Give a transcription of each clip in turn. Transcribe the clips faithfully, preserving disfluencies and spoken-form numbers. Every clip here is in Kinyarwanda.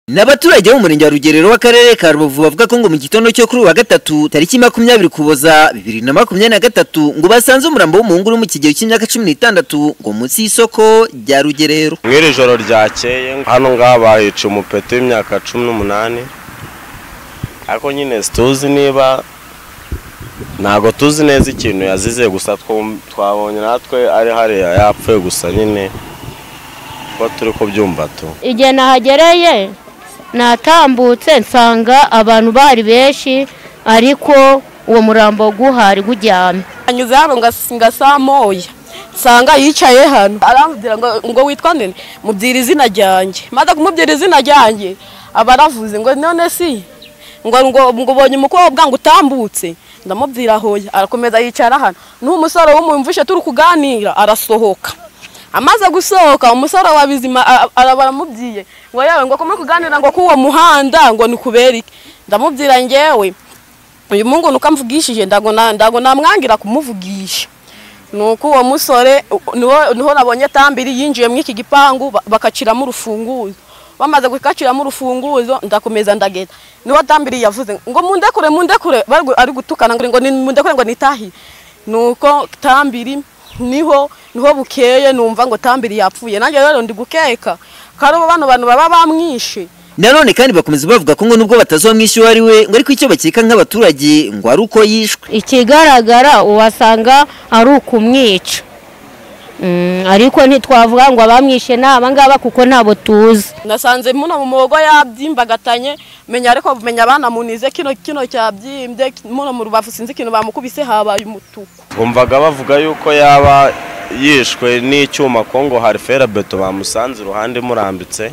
N'abaturage bo mu murenge wa Rugerero w'akarere ka Rubavu bavuga ko ngo mu gitondo cyo kuri wa gatatu tariki makumyabiri Kuboza bibiri na makumyabiri na gatatu ngo basanze umurambo w'umuhungu uri mu kigero cy'imyaka cumi n'itandatu ngo munsi y'isoko rya Rugerero. Mwiri joro ryakeye hano ngaba hica umupete w'imyaka cumi n'umunani, ariko nyine tuzi niba ntago tuzi neza ikintu yazize, gusa twabonye natwe ari hariya yapfuye gusa nyine ko turi ko byumva tu. Igihe nahagereye natambutse nsanga abantu bari benshi, ariko uwo murambo guhari guryamye. Anyuze hano ngasinga saa moya nsanga yicaye hano, arambwira ngo ngo witwa nde, mubyira izina ryanjye. Maze kumubyira izina ryanjye abaravuze ngo none si ngo ngo ngo bonye umukobwa ngo utambutse, ndamubwira hoya. Arakomeza yicara hano, n'umusore w'umumvishe turi kuganira arasohoka. Amaze gusohoka umusore wabizima arabaramubyiye ngo yawe ngo komwe kuganira ngo kuwo muhanda ngo ni kuberike. Ndamubwira ngewe uyu mungu nukamvugishije ndago ndago namwangira kumuvugisha. Nuko uwo musore niho niho nabonye tambiri yinjiye mu iki gipangu bakacira mu rufunguzo. Bamaze gukacira mu rufunguzo ndakomeza ndagenda. Niho tambiri yavuze ngo mundekure mundekure ari gutukana ngo ni mundekure ngo nitahi. Nuko tambiri niho niho bukeye numva ngo tambiri yapfuye. Nanjye rero ndi gukeka karo bano bantu baba bamwishe. Nanone kandi bakomeza bavuga ko ngo nubwo batazomwishyura ari we ngo ariko icyo bakeka nk'abaturage ngo ari uko yishwe. Ikigaragara uwasanga ari ukumwica. Mm, ariko ntitwavuga ngo abamwishe naba ngaba kuko nabo tuzi. Nasanze muno mu mugo yabyimbagatanye menya, ariko menya abana munize kino kino cyabyimbye muno mu Rubavu sinzi kintu bamukubise habaye umutuku. Umvaga bavuga yuko yaba yishwe n'icyuma Kongo hari ferabeto bamusanze iruhande murambitse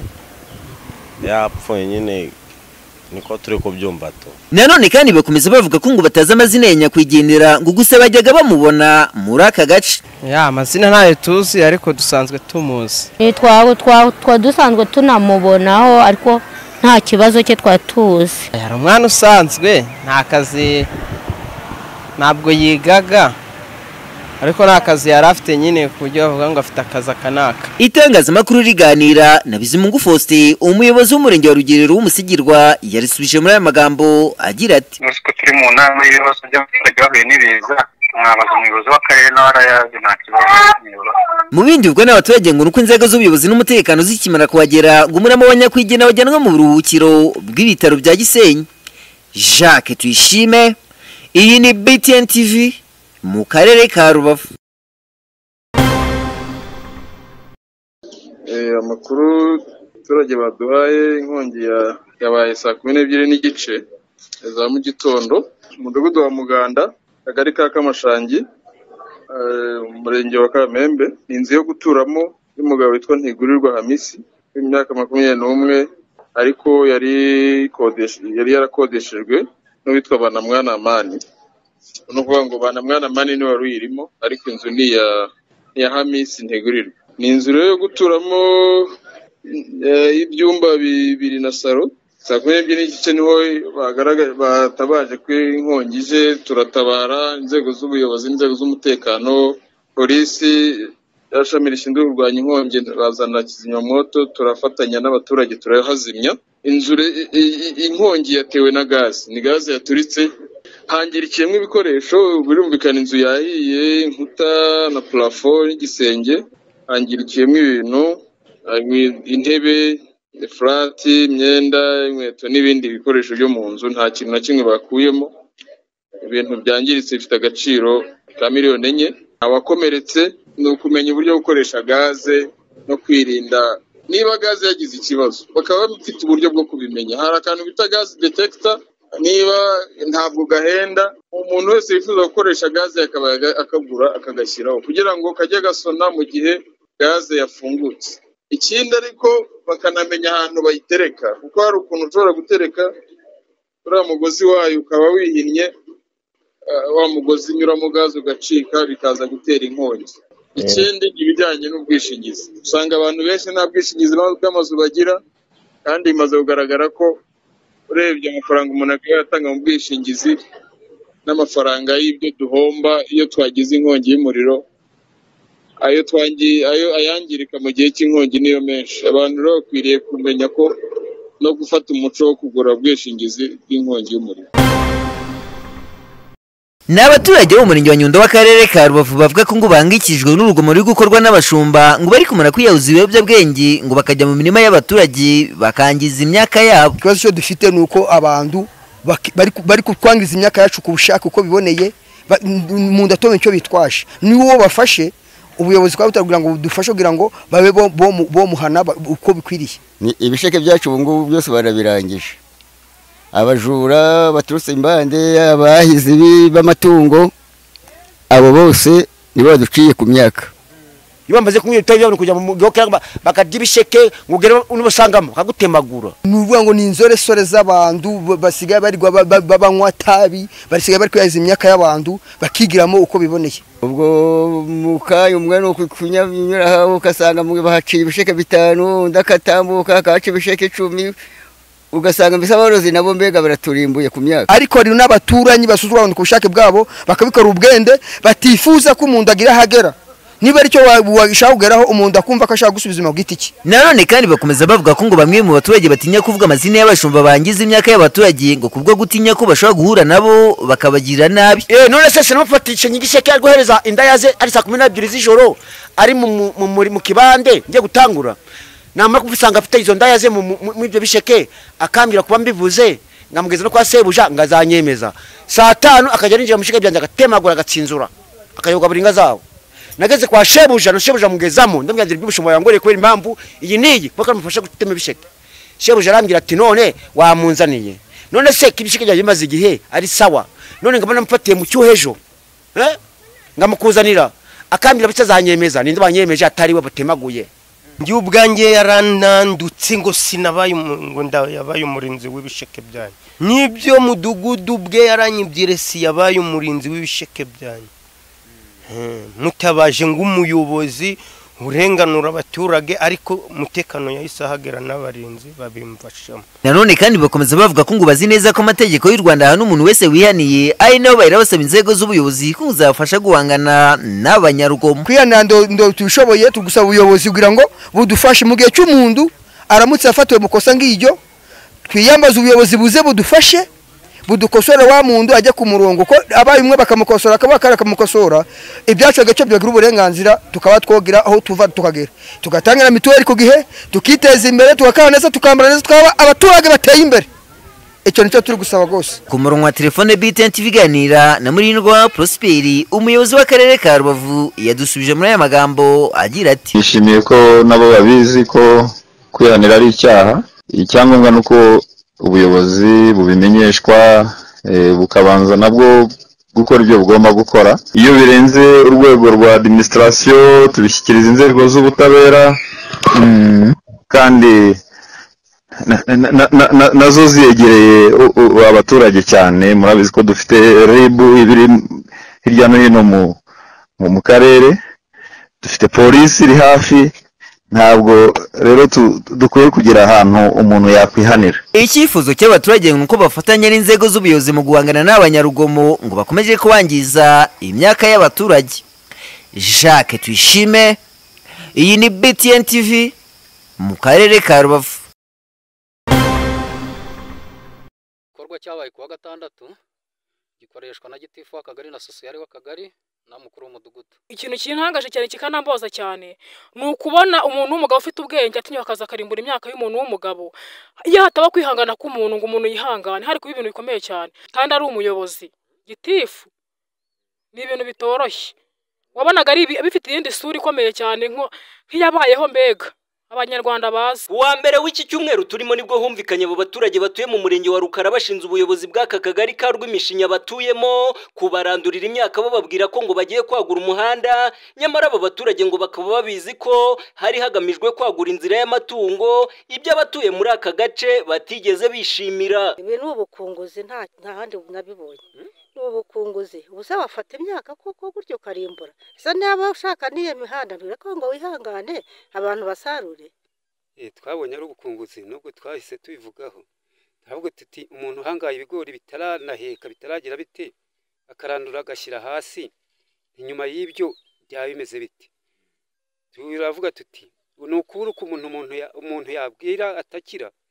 yapfuye nyine, niko turi ko byumva to. Nanone kandi bakomeza bavuga ko ngo bataza amazina ya nyakwigendera ngo gusa bajyaga bamubona muri aka gace. Ya amazina ntayo tuzi ariko dusanzwe tumuzi. Twa twa dusanzwe tunamubonaho ariko nta kibazo cye twatuzi. Yari umwana usanzwe nta kazi ntabwo yigaga, ariko nta kazi yari afite nyine kujya bavuga ngo afite akazi kanaka. Itangazamakuru riganira na Bizimungu Faustin umuyobozi w'umurenge wa Rugerero w'umusigirwa yarisubije muri aya magambo agira ati: "Nusko turi mu nama y'ibibazo by'abaturage bahuye n'ibiza, mwabaza umuyobozi w'akarere n'abarayazi nta kibazo." Mu bindi ubwo n'abaturage ngo nuko inzego z'ubuyobozi n'umutekano zikimara kuhagera ngo umurama wa nyakwigendera wajyanwa mu buruhukiro bw'ibitaro bya Gisenyi. Jacques Tuyishime, iyi ni B T N T V mu karere ka Rubavu. Eh amakuru abaturage baduhaye inkongi yabaye saa kumi n'ebyiri n'igice za mu gitondo mu mudugudu wa Muganda, akagari ka Kamashangi, umurenge wa Kamembe. Inzu yo guturamo y'umugabo witwa Ntigurirwa Hamisi w'imyaka makumyabiri n'umwe, ariko yari kodeshe yari yarakodeshejwe n'uwitwa Banamwana Amani. Nukuvuga ngo Banamwana Amani ni wari uyirimo, ariko inzu ni ya ya Hamisi Ntigurirwa. Ni inzu yo guturamo ibyumba bibiri na saro. Saa kumi n'ebyiri n'igice niho bagaragaje batabaje ko inkongi ije, turatabara inzego z'ubuyobozi n'inzego z'umutekano, polisi yashami rishinzwe kurwanya inkongi bazana kizimyamoto, turafatanya n'abaturage turahazimya. Inzu inkongi yatewe na gazi, ni gazi yaturitse, hangirikiyemo ibikoresho birumvikana inzu yahiye, inkuta na plafond n'igisenge hangirikiyemo ibintu, intebe, frati, imyenda, inkweto n'ibindi bikoresho byo mu nzu. Nta kintu na kimwe bakuyemo, ibintu byangiritse bifite agaciro ka miliyoni enye. Abakomeretse ni ukumenya uburyo bwo gukoresha gaze no kwirinda niba gaze yagize ikibazo, bakaba bafite uburyo bwo kubimenya. Hari akantu bita gaze detector, niba ntabwo gahenda, umuntu wese yifuza gukoresha gaze akaba akagura akagashyiraho kugira ngo kajye gasona mu gihe gaze yafungutse. Ikindi ariko bakanamenya ahantu bayitereka, kuko hari ukuntu ushobora gutereka uriya mugozi wayo ukaba wihinnye, wa mugozi unyuramo gaze ugacika bikaza gutera inkongi. Ikindi ibijyanye n'ubwishingizi, usanga abantu benshi nta bwishingizi bw'amazu bagira, kandi bimaze kugaragara ko urebye amafaranga umuntu akwiye atanga mu bwishingizi n'amafaranga y'ibyo duhomba iyo twagize inkongi y'umuriro, ayo twangi ayo ayangirika mu gihe cy'inkongi niyo menshi. Abantu rero bakwiriye kumenya ko no gufata umuco wo kugura ubwishingizi bw'inkongi y'umuriro. Ni abaturage bo mu murenge wa Nyundo w'akarere ka Rubavu bavuga ko ngo bangikijwe n'urugomo ruri gukorwa n'abashumba ngo bari kumara kwiyahuza ibiyobyabwenge ngo bakajya mu mirima y'abaturage bakangiza imyaka yabo. Ikibazo cyo dufite ni uko abantu bari bari kutwangiza imyaka yacu ku bushake uko biboneye mu ndatome icyo bitwaje niwo bafashe ubuyobozi kwa butagira ngo dufashe kugira ngo babe bo muhana uko bikwiriye. Ibisheke byacu ubu ngubu byose barabirangije, abajura baturutse imbande, abahizi b'amatungo, abo bose nibo baduciye ku myaka. Iyo bamaze kumwe bityo kujya mu gokera bakadya ibisheke ngugere unubasangamo kagutemagura. Nuvuga ngo ni inzore sore z'abantu basigaye bari babanywa tabi, basigaye bari kwiyahiza imyaka y'abantu bakigiramo uko biboneye. Ubwo mukaye umwana ukunyura ukasanga mu bahaciye ibisheke bitanu, ndakatambuka kaca ibisheke icumi, ugasanga mbese abarozi nabo mbega baraturimbuye ku myaka. Ariko ari n'abaturanyi basuzwa abantu ku bushake bwabo bakabikora ubwende batifuza ko umuntu agira hagera. Niba ari cyo washaka kugeraho umuntu akumva ko ashaka gusubiza mu giti cye. Nanone kandi bakomeza bavuga ko ngo bamwe mu baturage batinya kuvuga amazina y'abashumba bangiza imyaka y'abaturage ngo kubwo gutinya ko bashobora guhura nabo bakabagira nabi. Eh none se sinamufatisha nyigisheke argohereza inda yaze ari saa kumi n'ebyiri z'ijoro ari mu mu kibande ngiye gutangura. Namara kubisanga afite izo nda yaze mu ibyo bisheke akambira kuba mbivuze ngamugeza no kwa sebuja ngazanyemeza. Saa tanu akajya ninjira mu bisheke byanje agatemagura agatsinzura akayoga buringa zawo. Nageze kwa shebuja no shebuja mugezamo ndamwandira by'ubushumba yangore kubera impamvu iyi niyi kuko mufasha gutema bisheke. Shebuja arambira ati none wamunzaniye. None se kibisheke byaje maze igihe ari sawa. None ngabona mfatiye mu cyuhejo. Eh? Ngamukuzanira akambira bitazanyemeza ninde banyemeje atari we batemaguye. Ndi ubwanjye yaranandutse ngo sinabaye ngo ndayabaye umurinzi w'ibisheke byanyu. Nibyo mudugudu bwe yaranyibyire si yabaye umurinzi w'ibisheke byanyu. Mutabaje ng'umuyobozi urenganura abaturage ariko umutekano yahise n'abarinzi babimfashamo. Nanone kandi bakomeza bavuga ko ngo bazi neza ko amategeko y'u Rwanda hano umuntu wese wihaniye ari nabo bayira basaba inzego z'ubuyobozi kuzafasha guhangana n'abanyarugomo. Kwiyana ndo ndo tubishoboye tugusaba ubuyobozi kugira ngo budufashe mu gihe cy'umuntu aramutse afatiwe mu kosa ng'iryo twiyambaza ubuyobozi buze budufashe budukosora wa muntu ajya ku murongo ko abaye umwe bakamukosora akaba akamukosora ibyacu agace byagira uburenganzira tukaba twogira aho tuva tukagera tugatangira mituweli ku gihe tukiteza imbere tukakana neza tukambara neza twaba abaturage bateye imbere. Icyo nicyo turi gusaba gose. Ku murongo wa telefone B T N T V ganira na Murindwa Prosperi umuyobozi w'akarere ka Rubavu yadusubije muri aya magambo agira ati nishimiye ko nabo babizi ko kwihanira ari icyaha, icyangombwa nuko ubuyobozi bubimenyeshwa bukabanza nabwo gukora ibyo bugomba gukora. Iyo birenze urwego rwa administration tubishyikiriza inzego z'ubutabera kandi nazo ziyegereye abaturage cyane. Murabizi ko dufite R I B ibiri hirya no hino mu karere, dufite polisi iri hafi. Ntabwo rero dukwiye kugira ahantu umuntu yakwihanira. Icyifuzo cy'abaturage nuko bafatanya n'inzego z'ubuyobozi mu guhangana n'abanyarugomo ngo bakomeje kubangiza imyaka y'abaturage. Jacques Tuyishime, iyi ni B T N T V mu karere ka Rubavu. Korwa cyabaye kuwa gatandatu gikoreshwa na gitifu w'akagari na sosiyali w'akagari na mukuru w'umudugudu. Ikintu kintangaje cyane kikanamboza cyane ni ukubona umuntu w'umugabo ufite ubwenge atinya akaza akarimbura imyaka y'umuntu w'umugabo. Iyo hataba kwihangana k'umuntu ngo umuntu yihangane hari kuba ibintu bikomeye cyane kandi ari umuyobozi. Gitifu ni ibintu bitoroshye. Wabonaga ari bifite iyindi sura ikomeye cyane nko nk'iyabayeho mbega Abanyarwanda bazi. Wa mbere w'iki cyumweru turimo nibwo humvikanye abo baturage batuye mu murenge wa Rukara bashinze ubuyobozi bw'aka kagari ka Rw'imishinya batuyemo kubarandurira imyaka bo babwira ko ngo bagiye kwagura umuhanda, nyamara abo baturage ngo bakaba babizi ko hari hagamijwe kwagura inzira y'amatungo, ibyo abatuye muri aka gace batigeze bishimira. Ibi ni ubukunguzi nta handi nabibonye. Ubukunguzi ubusa bafata imyaka koko gutyo karimbura. Isa niba ushaka niye mihanda birako ngo wihangane abantu basarure. Eh twabonye ari ubukunguzi nubwo twahise tubivugaho. Ahubwo tuti umuntu hangaye ibigori bitaranaheka bitaragira bite akarandura agashyira hasi, inyuma y'ibyo byaba bimeze bite. Turavuga tuti nukuri ko umuntu umuntu umuntu yabwira atakira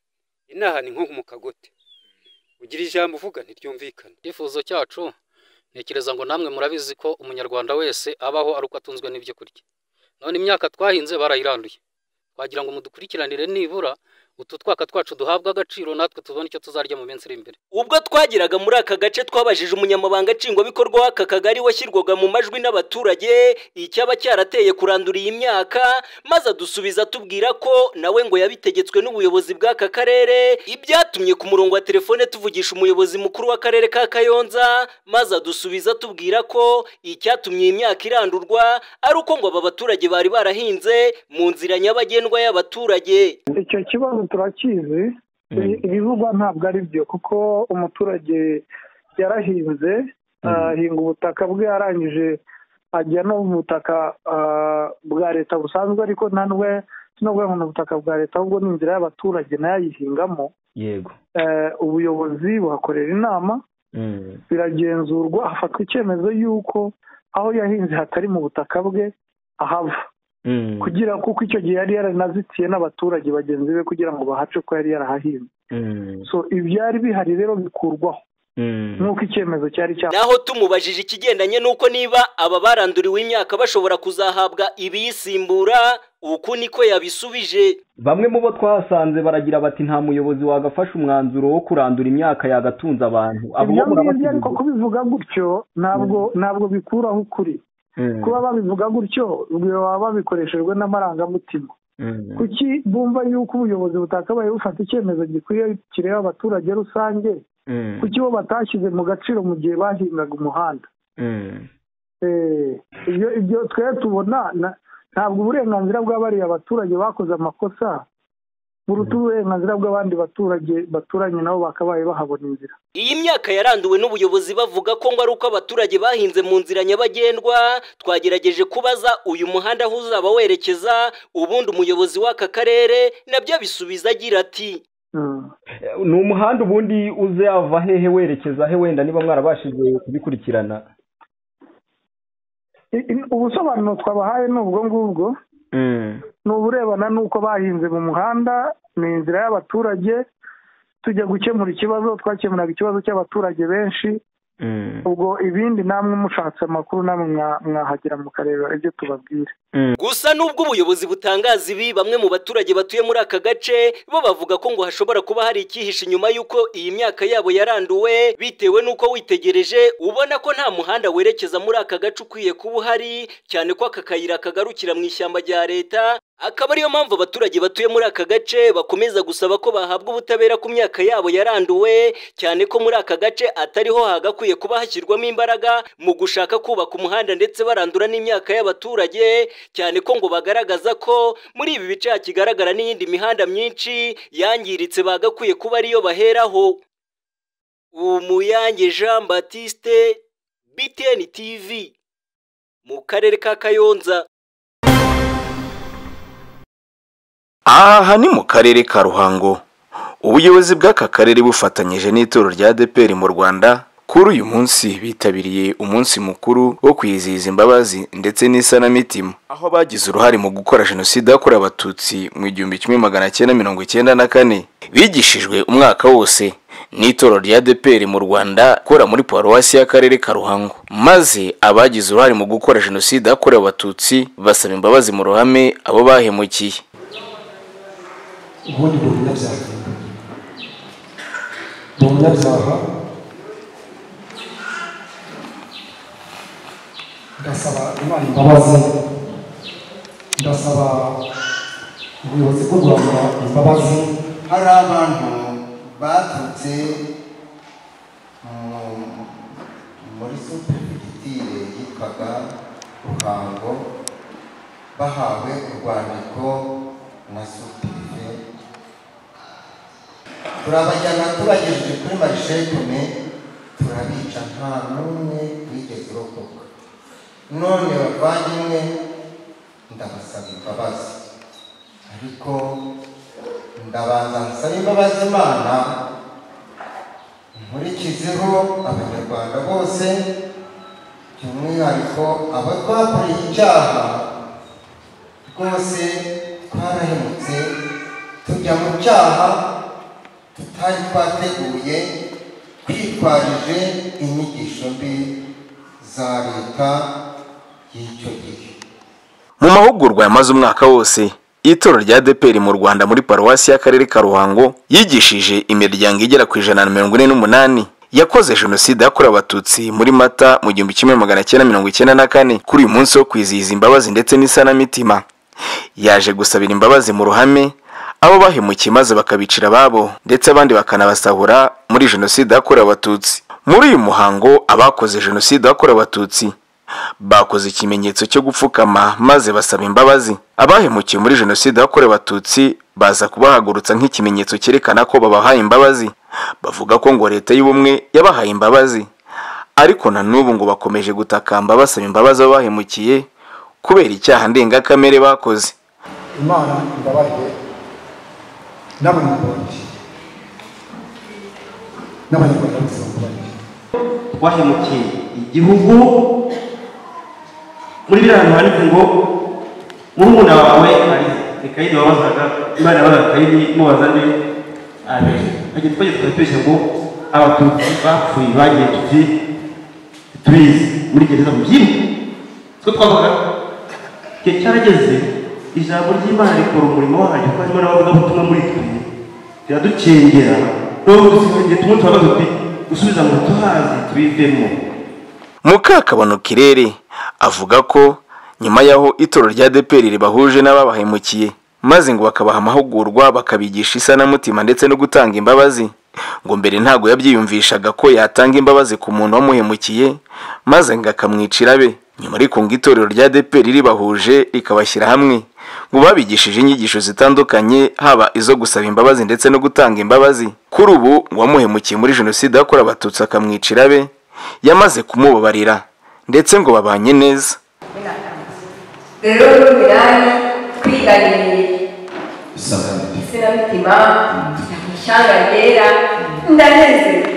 inaha ni nko mu kagote ugira ijambo uvuga ntiryumvikana. icyifuzo cyacu ntekereza ngo namwe murabizi ko umunyarwanda wese abaho ari uko atunzwe n'ibyo kurya. None imyaka twahinze barayiranduye, twagira ngo mudukurikiranire nibura utu twaka twacu duhabwa agaciro natwe tubone icyo tuzarya mu minsi iri imbere. Ubwo twagiraga muri aka gace twabajije umunyamabanga nshingwabikorwa w'aka kagari washyirwaga mu majwi n'abaturage icyaba cyarateye kurandura iyi myaka, maze adusubiza tubwira ko nawe ngo yabitegetswe n'ubuyobozi bw'aka karere, ibyatumye ku murongo wa telefone tuvugisha umuyobozi mukuru w'akarere ka Kayonza, maze adusubiza tubwira ko icyatumye iyi myaka irandurwa ari uko ngo aba baturage bari barahinze mu nzira nyabagendwa y'abaturage. Icyo kibazo turakizi, ibivugwa ntabwo ari byo kuko umuturage yarahinze, ahinga ubutaka bwe, arangije ajya no mu butaka bwa leta busanzwe, ariko nta nubwo sinubwo mu butaka bwa leta ahubwo ni inzira y'abaturage nayo ayihingamo. Yego. Ubuyobozi buhakorera inama, biragenzurwa, hafatwa icyemezo y'uko aho yahinze hatari mu butaka bwe ahava, kugira kuko icyo gihe yari yaranazitiye n'abaturage bagenzi be kugira ngo bahace ko yari yarahahinze. So ibyari bihari rero bikurwaho nk'uko icyemezo cyari cya. Naho tumubajije ikigendanye n'uko niba aba baranduriwe imyaka bashobora kuzahabwa ibiyisimbura, uku niko yabisubije. Bamwe mu bo twahasanze baragira bati nta muyobozi wagafasha umwanzuro wo kurandura imyaka yagatunze abantu. Abo ngibyo ariko kubivuga gutyo ntabwo ntabwo bikuraho ukuri. Kuba babivuga gutyo baba babikoreshejwe n'amarangamutima. Kuki bumva yuko ubuyobozi butakabaye bufata icyemezo gikwiye kireba abaturage rusange, kuki bo batashyize mu gaciro mu gihe bahingaga umuhanda? Ibyo ibyo twe tubona ntabwo uburenganzira bw'abariya abaturage bakoze amakosa buruta uburenganzira bw'abandi baturage baturanye nabo bakabaye bahabona inzira. Iyi myaka yaranduwe n'ubuyobozi bavuga ko ngo ari uko abaturage bahinze mu nzira nyabagendwa. Twagerageje kubaza uyu muhanda aho uzaba werekeza, ubundi umuyobozi w'aka karere nabyo bisubiza agira ati ni umuhanda ubundi uzava hehe werekeza he, wenda niba mwarabashije kubikurikirana? Ubusobanuro twabahaye ni ubwo ngubwo, ni uburebana n'uko bahinze mu muhanda, ni inzira y'abaturage. Tujya gukemura ikibazo, twakemuraga ikibazo cy'abaturage benshi, ubwo ibindi namwe mushatse amakuru namwe mwahagera mukareba ibyo tubabwira. Gusa nubwo ubuyobozi butangaza ibi, bamwe mu baturage batuye muri aka gace bo bavuga ko ngo hashobora kuba hari icyihishe inyuma y'uko iyi myaka yabo yaranduwe, bitewe n'uko witegereje ubona ko nta muhanda werekeza muri aka gace ukwiye kuba uhari, cyane ko aka kayira kagarukira mu ishyamba rya leta. Akaba ariyo mpamvu abaturage batuye muri aka gace bakomeza gusaba ko bahabwa ubutabera ku myaka yabo yaranduwe, cyane ko muri aka gace atariho hagakwiye kuba hashyirwamo imbaraga mu gushaka kubaka umuhanda ndetse barandura n'imyaka y'abaturage, cyane ko ngo bagaragaza ko muri ibi bice hakigaragara n'iyindi mihanda myinshi yangiritse bagakwiye kuba ariyo baheraho. Umuyange Jean Baptiste, B T N T V, mu karere ka Kayonza. Aha ni mu karere ka Ruhango. Ubuyobozi bw'aka karere bufatanyije n'itorero rya A D P R mu Rwanda kuri uyu munsi bitabiriye umunsi mukuru wo kwizihiza imbabazi ndetse n'isanamitima, aho bagize uruhare mu gukora jenoside yakorewe abatutsi mu igihumbi kimwe magana cyenda mirongo icyenda na kane. Bigishijwe umwaka wose n'itorero rya A D P R mu Rwanda kora muri paruwasi y'akarere ka Ruhango, maze abagize uruhare mu gukora jenoside yakorewe abatutsi basaba imbabazi mu ruhame abo bahemukiye. ubundi mu munyabyaha mu munyabyaha ndasaba Imana imbabazi, ndasaba ubuyobozi bw'u Rwanda imbabazi. Hari abantu baturutse muri superefegitire yitwaga Ruhango bahawe urwandiko na superife, turabajyana tubagejeje kuri marishekome turabica, nta n'umwe wigeze urokoka. None bavandimwe ndabasaba imbabazi, ariko ndabanza nsaba imbabazi Imana nkurikizeho abanyarwanda bose, by'umwihariko abo twakoreye icyaha rwose twarahemutse tujya mu cyaha tutari twateguye twitwarije inyigisho mbi za leta y'icyo gihe. Mu mahugurwa yamaze umwaka wose itorero rya A D P R mu Rwanda muri paruwasi y'akarere ka Ruhango yigishije imiryango igera ku ijana na mirongo ine n'umunani yakoze jenoside yakorewe abatutsi muri Mata mu gihumbi kimwe magana cyenda mirongo icyenda na kane. Kuri uyu munsi wo kwizihiza imbabazi ndetse n'isanamitima yaje gusabira imbabazi mu ruhame abo bahemukiye maze bakabicira babo ndetse abandi bakanabasahura muri jenoside yakorewe abatutsi. Muri uyu muhango abakoze jenoside yakorewe abatutsi bakoze ikimenyetso cyo gupfukama maze basaba imbabazi. Abahemukiye muri jenoside yakorewe abatutsi baza kubahagurutsa nk'ikimenyetso cyerekana ko babahaye imbabazi. Bavuga ko ngo leta y'ubumwe yabahaye imbabazi ariko na n'ubu ngo bakomeje gutakamba basaba imbabazi abahemukiye kubera icyaha ndengakamere bakoze. Imana imbabarire n'abanyarwanda n'abanyarwanda bose bamubarire. Wahemukiye igihugu muri biriya hantu handitse ngo murumuna wawe ari Kayini wabazaga Imana yabazaga Kayini mubaza nde Abeli. Agiye twagiye twatubeshya ngo abatutsi bapfuye bagiye tuti tubizi muri gereza mu byiru twe twavuga igihe cyarageze ijambo ry'Imana rikora umurimo wayo ko harimo n'abavugabutumwa muri twe riradukengera n'ubu dusigaye tumwe tubaza tuti gusubiza ngo tuhazi tubivemo. Mukakabano Kirere avuga ko nyuma yaho itorero rya A D P R ribahuje n'ababahemukiye maze ngo bakabaha amahugurwa bakabigisha isanamutima ndetse no gutanga imbabazi, ngo mbere ntago yabyiyumvishaga ko yatanga imbabazi ku muntu wamuhemukiye maze ngo akamwicira be. Nyuma ariko ngo itorero rya A D P R ribahuje rikabashyira hamwe ngo babigishije inyigisho zitandukanye haba izo gusaba imbabazi ndetse no gutanga imbabazi. Kuri ubu ngo wamuhemukiye muri jenoside yakorewe abatutsi akamwicira be yamaze kumubabarira ndetse ngo babanye neza. Rero birani kwiganiriye isanamitima ishyanga ryera ndanezerewe.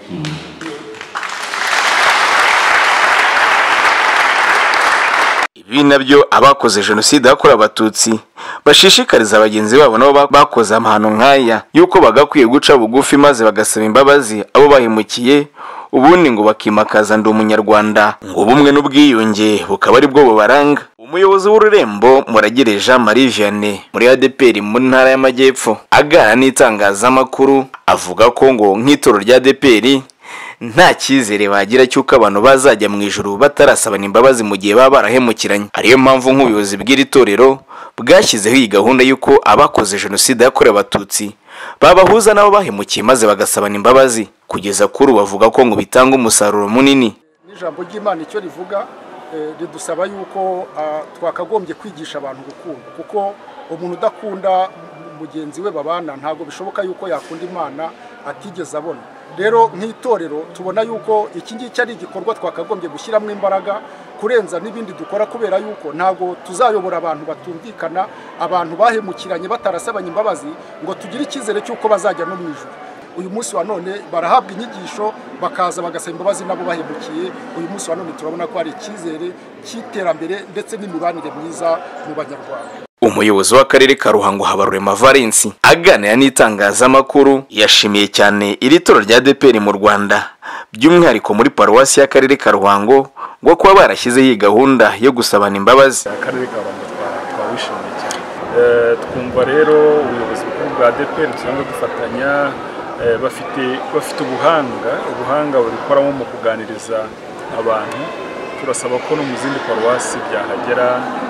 Ibi nabyo abakoze jenoside yakorewe abatutsi bashishikariza abagenzi babo nabo bakoze amahano nk'aya yuko bagakwiye guca bugufi maze bagasaba imbabazi abo bahemukiye, ubundi ngo bakimakaza ndi umunyarwanda ngo ubumwe n'ubwiyunge bukaba ari bwo bubaranga. Umuyobozi w'ururembo Muragire Jean Marie Vianney muri A D P R mu ntara y'Amajyepfo aganira n'itangazamakuru avuga ko ngo nk'itorero rya A D P R nta cyizere bagira cy'uko abantu bazajya mu ijuru batarasabana imbabazi mu gihe baba barahemukiranye. Ariyo mpamvu nk'ubuyobozi bw'iri torero bwashyizeho iyi gahunda y'uko abakoze jenoside yakorewe abatutsi babahuza nabo bahemukiye maze bagasabana imbabazi. Kugeza kuri ubu bavuga ko ngo bitanga umusaruro munini. N'ijambo ry'Imana icyo rivuga ridusaba yuko twakagombye kwigisha abantu gukunda, kuko umuntu udakunda mugenzi we babana ntabwo bishoboka yuko yakunda Imana atigeze abona. Rero nk'itorero tubona yuko iki ngiki ari igikorwa twakagombye gushyiramo imbaraga kurenza n'ibindi dukora, kubera yuko ntabwo tuzayobora abantu batumvikana, abantu bahemukiranye batarasabanye imbabazi ngo tugire icyizere cy'uko bazajya no mu ijuru. Uyu munsi wa none barahabwa inyigisho bakaza bagasaba imbabazi nabo bahemukiye. Uyu munsi wa none turabona ko hari icyizere cy'iterambere ndetse n'imibanire myiza mu Banyarwanda. Umuyobozi w'akarere ka Ruhango Habarurema Valence aganira n'itangazamakuru yashimiye cyane iri torero rya A D P R mu Rwanda by'umwihariko muri paruwasi y'akarere ka Ruhango ngo kuba barashyizeho iyi gahunda yo gusabana imbabazi. Akarere ka Ruhango twawishimiye cyane. Twumva rero ubuyobozi bukuru bwa A D P R tusanzwe dufatanya bafite bafite ubuhanga ubuhanga bukoramo mu kuganiriza abantu. Turasaba ko no mu zindi paruwasi byahagera.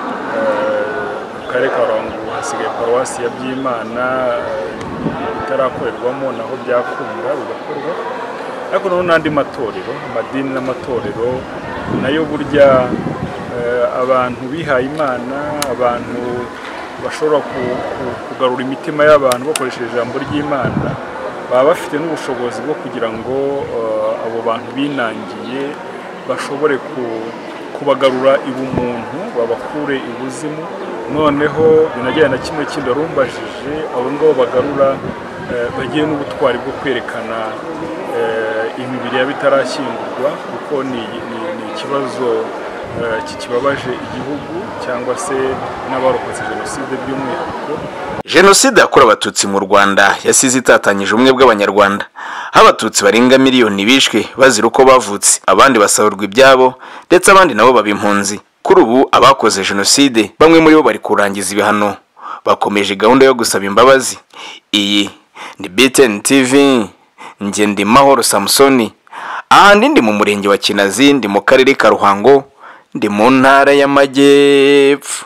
Akarere ka Ruhango hasigaye paruwasi ya Byimana itarakorerwamo naho byakunda bigakorwa, ariko no n'andi matorero amadini n'amatorero nayo burya abantu bihaye Imana, abantu bashobora kugarura imitima y'abantu bakoresheje ijambo ry'Imana, baba bafite n'ubushobozi bwo kugira ngo abo bantu binangiye bashobore kubagarura ibumuntu babakure ibuzimu. Noneho binagenda na kimwe kindi rumbajije abo ngabo bagarura bagiye n'ubutwari bwo kwerekana imibiri y'abitarashyingurwa, kuko ni ikibazo kikibabaje igihugu cyangwa se n'abarokotse jenoside by'umwihariko. Jenoside yakorewe abatutsi mu Rwanda yasize itatanyije ubumwe bw'abanyarwanda. Abatutsi barenga miliyoni bishwe bazira uko bavutse, abandi basahurwa ibyabo ndetse abandi nabo baba impunzi. Kuri ubu abakoze jenoside bamwe muri bo bari kurangiza ibihano, bakomeje gahunda yo gusaba imbabazi. Iyi ni B T N T V, nge ndi Mahoro Samsoni, ahandi ndi mu murenge wa Kinazi, ndi mu karere ka Ruhango, ndi mu ntara y'Amajyepfo.